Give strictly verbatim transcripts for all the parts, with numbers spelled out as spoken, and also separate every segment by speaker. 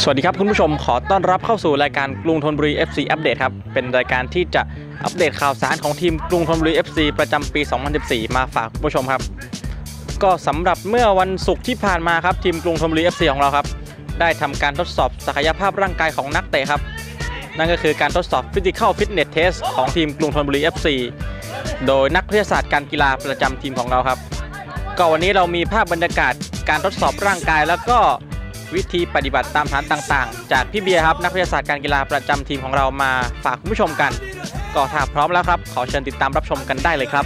Speaker 1: วัสดีครับคุณผู้ชมขอต้อนรับเข้าสู่รายการกรุงธนบุรี เอฟ ซี อัปเดตครับเป็นรายการที่จะอัปเดตข่าวสารของทีมกรุงธนบุรี เอฟ ซี ประจำปี สองพันสิบสี่ มาฝากคุณผู้ชมครับก็สำหรับเมื่อวันศุกร์ที่ผ่านมาครับทีมกรุงธนบุรี เอฟ ซี ของเราครับได้ทำการทดสอบศักยภาพร่างกายของนักเตะครับนั่นก็คือการทดสอบ Physical Fitness Test ของทีมกรุงธนบุรี เอฟ ซี โดยนักวิทยาศาสตร์การกีฬาประจำทีมของเราครับก็วันนี้เรามีภาพบรรยากาศการทดสอบร่างกายแล้วก็วิธีปฏิบัติตามฐานต่างๆจากพี่เบียร์ครับนักวิทยาศาสตร์การกีฬาประจำทีมของเรามาฝากคุณผู้ชมกันก็ถ้าพร้อมแล้วครับขอเชิญติดตามรับชมกันได้เลยครับ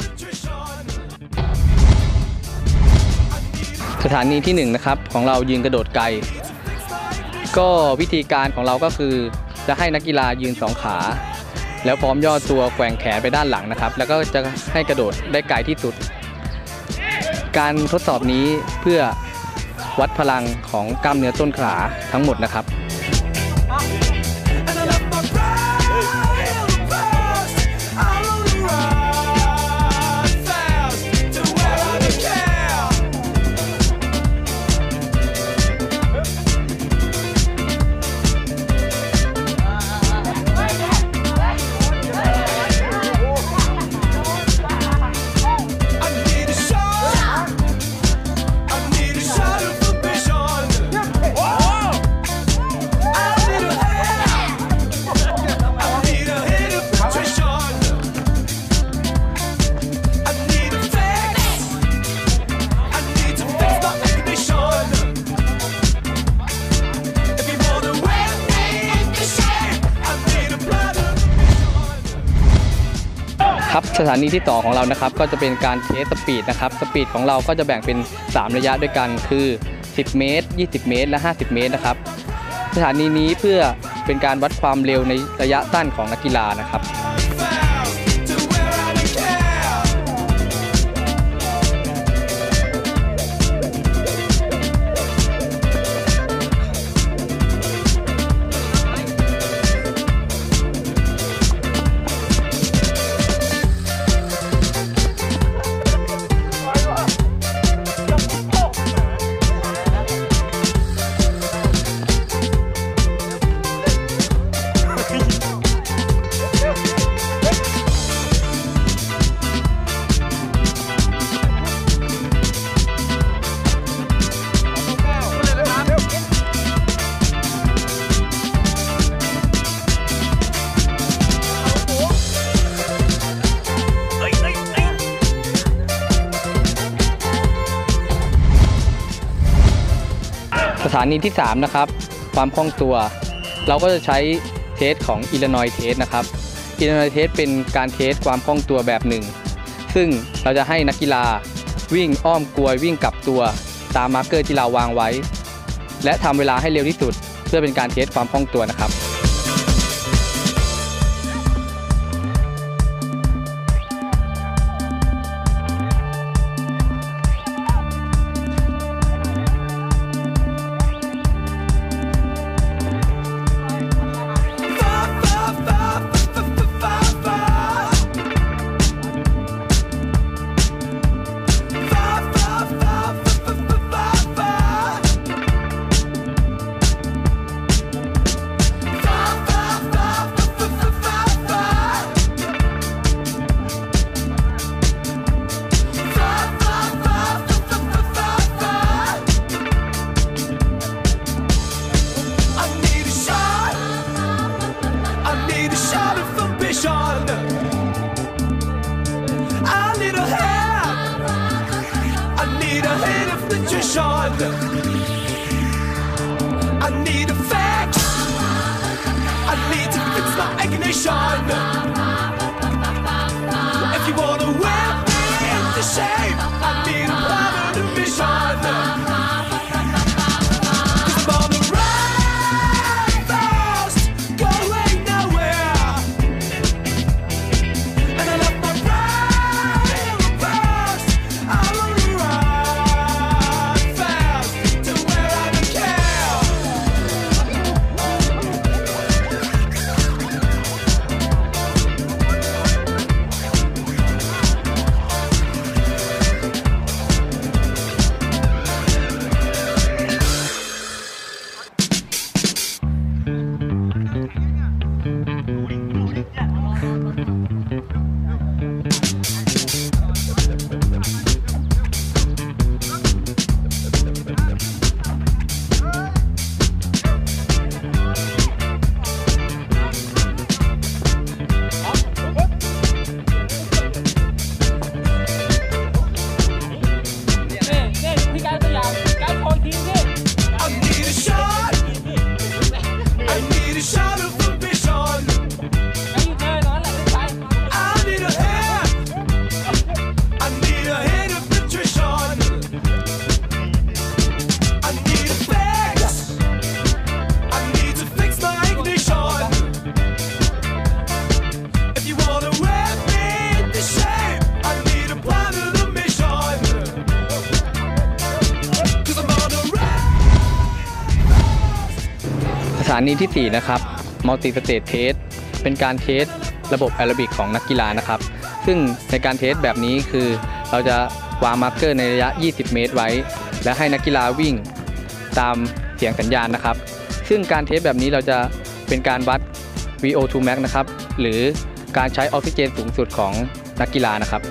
Speaker 2: สถานีที่หนึ่งนะครับของเรายืนกระโดดไกลก็วิธีการของเราก็คือจะให้นักกีฬายืนสองขาแล้วพร้อมย่อตัวแกว่งแขนไปด้านหลังนะครับแล้วก็จะให้กระโดดได้ไกลที่สุดการทดสอบนี้เพื่อวัดพลังของกล้ามเนื้อต้นขาทั้งหมดนะครับครับสถานีที่ต่อของเรานะครับก็จะเป็นการเทสสปีดนะครับสปีดของเราก็จะแบ่งเป็นสามระยะด้วยกันคือสิบเมตรยี่สิบเมตรและห้าสิบเมตรนะครับสถานีนี้เพื่อเป็นการวัดความเร็วในระยะสั้นของนักกีฬานะครับสถานีที่สามนะครับความคล่องตัวเราก็จะใช้เทสของอิลลินอยส์เทสนะครับอิลลินอยส์เทสเป็นการเทสความคล่องตัวแบบหนึ่งซึ่งเราจะให้นักกีฬาวิ่งอ้อมกลวยวิ่งกลับตัวตามมาร์กเกอร์ที่เราวางไว้และทำเวลาให้เร็วที่สุดเพื่อเป็นการเทสความคล่องตัวนะครับ
Speaker 3: I need a fix. I need to fix my ignition. If you wanna whip me into shape, I need a permanent vision. Cause I'm on the run fast, going nowhere. And I love my brain fast. I wanna run fast to where I don't care.
Speaker 2: นีที่สี่นะครับ Multi Stage Test เป็นการเทสระบบแอโรบิกของนักกีฬานะครับซึ่งในการเทสแบบนี้คือเราจะวางมาร์กเกอร์ในระยะยี่สิบเมตรไว้และให้นักกีฬาวิ่งตามเสียงสัญญาณนะครับซึ่งการเทสแบบนี้เราจะเป็นการวัด วี โอ ทู Max นะครับหรือการใช้ออกซิเจนสูงสุดของนักกีฬานะครับ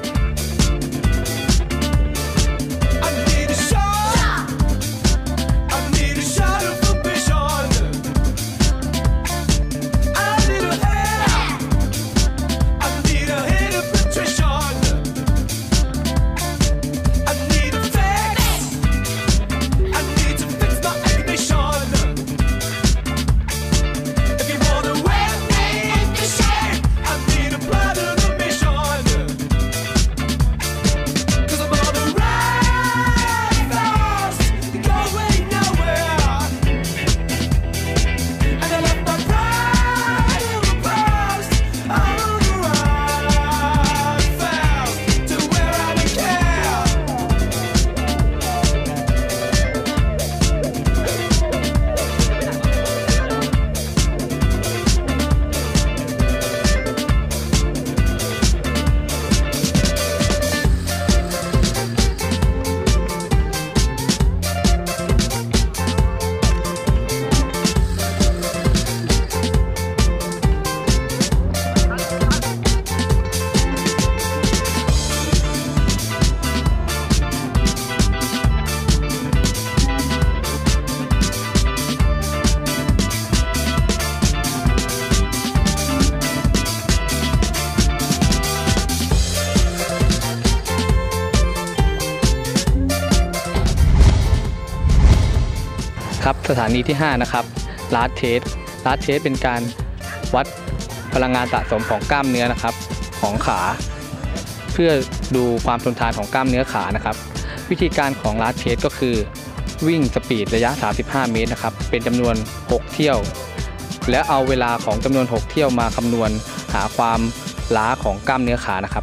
Speaker 2: ครับสถานีที่ห้านะครับ Last Test Last Test เป็นการวัดพลังงานสะสมของกล้ามเนื้อนะครับของขาเพื่อดูความทนทานของกล้ามเนื้อขานะครับวิธีการของ Last Test ก็คือวิ่งสปีดระยะสามสิบห้าเมตรนะครับเป็นจำนวนหกเที่ยวแล้วเอาเวลาของจำนวนหกเที่ยวมาคำนวณหาความล้าของกล้ามเนื้อขานะครับ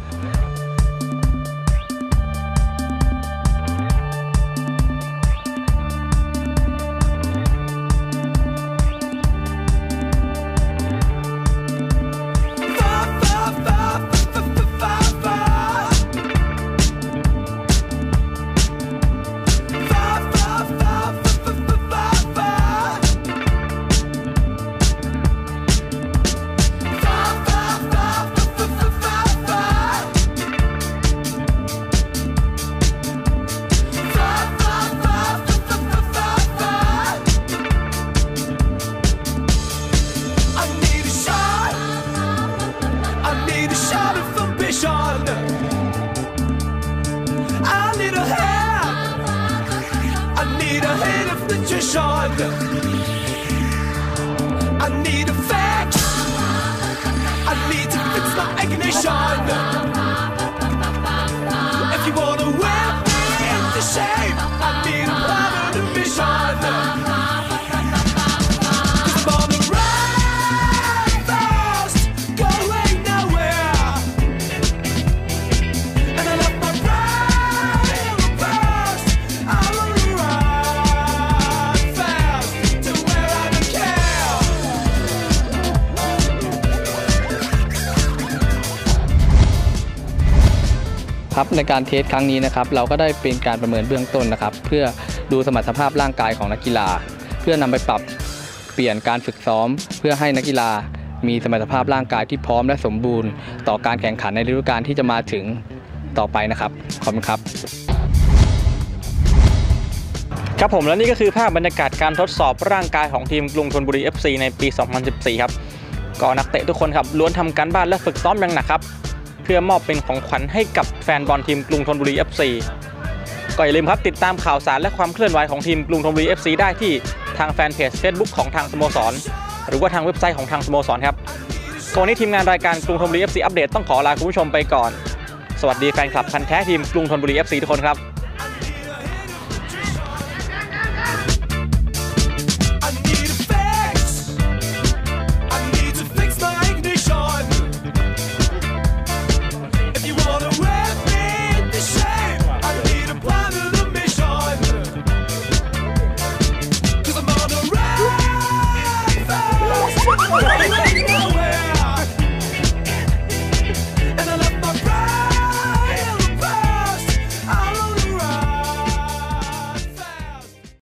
Speaker 3: I need a fix. I need to fix my ignition. If you wanna whip me into shape, I need a permanent mission. 'Cause I'm on the run fast, going nowhere. And I left my pride in the past. I wanna run fast to where I don't care.
Speaker 2: ครับในการเทสครั้งนี้นะครับเราก็ได้เป็นการประเมินเบื้องต้นนะครับเพื่อดูสมรรถภาพร่างกายของนักกีฬาเพื่อนำไปปรับเปลี่ยนการฝึกซ้อมเพื่อให้นักกีฬามีสมรรถภาพร่างกายที่พร้อมและสมบูรณ์ต่อการแข่งขันในฤดูกาลที่จะมาถึงต่อไปนะครับขอบคุณครับ
Speaker 1: ครับผมและนี่ก็คือภาพบรรยากาศการทดสอบร่างกายของทีมกรุงธนบุรี เอฟ ซี ในปี สองพันสิบสี่ ครับก็นักเตะทุกคนครับล้วนทำการบ้านและฝึกซ้อมอย่างหนักครับเพื่อมอบเป็นของขวัญให้กับแฟนบอลทีมกรุงธนบุรี เอฟ ซี ก็อย่าลืมครับติดตามข่าวสารและความเคลื่อนไหวของทีมกรุงธนบุรี เอฟ ซี ได้ที่ทางแฟนเพจ Facebook ของทางสโมสรหรือว่าทางเว็บไซต์ของทางสโมสรครับวันนี้ทีมงานรายการกรุงธนบุรี เอฟ ซี อัปเดตต้องขอลาคุณผู้ชมไปก่อนสวัสดีแฟนคลับพันธุ์แท้ทีมกรุงธนบุรี เอฟ ซี ทุกคนครับ
Speaker 3: Fast Hey!